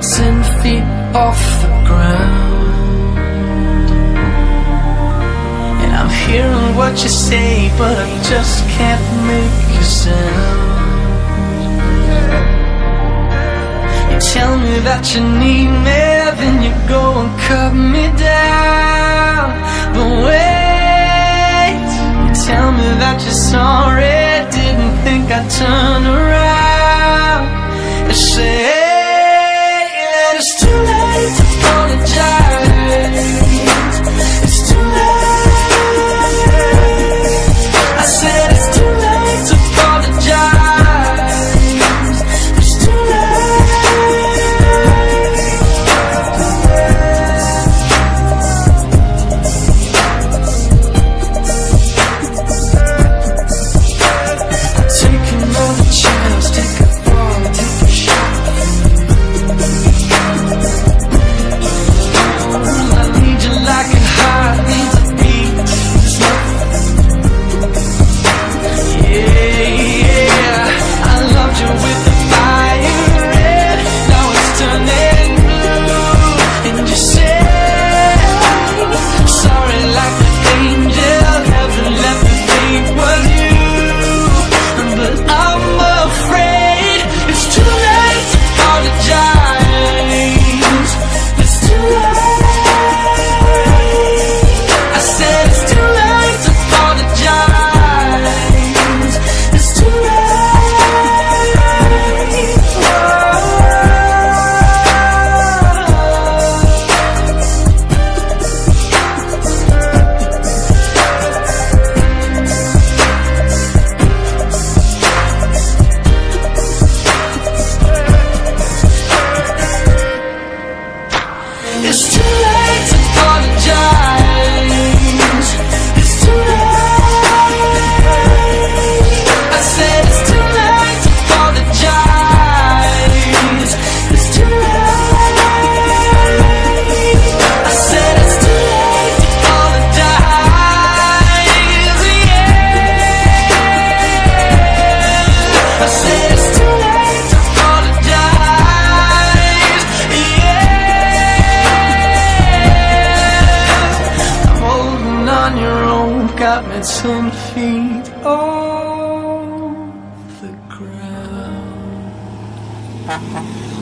10 feet off the ground. And I'm hearing what you say, but I just can't make a sound. You tell me that you need me, then you go and cut me down. But wait, you tell me that you're sorry, didn't think I'd turn around. You say that it's too late to apologize. It's too late. I said it's too late to apologize. It's too take another chance, take a fall, take a shot. I need you like a heart needs a beat. Yeah, I loved you with the fire red, now it's turning blue. And you say sorry like an angel, heaven let me think was you. But I'm afraid it's too late to apologize. It's too late. I said it's too late to apologize. It's too late. It's too late to apologize. It's too late. I said it's too late to apologize. It's too late. I said it's too late to apologize. Yeah. I said it's too late to apologize. Yeah. I'm holding on your own, got me 10 feet off the ground.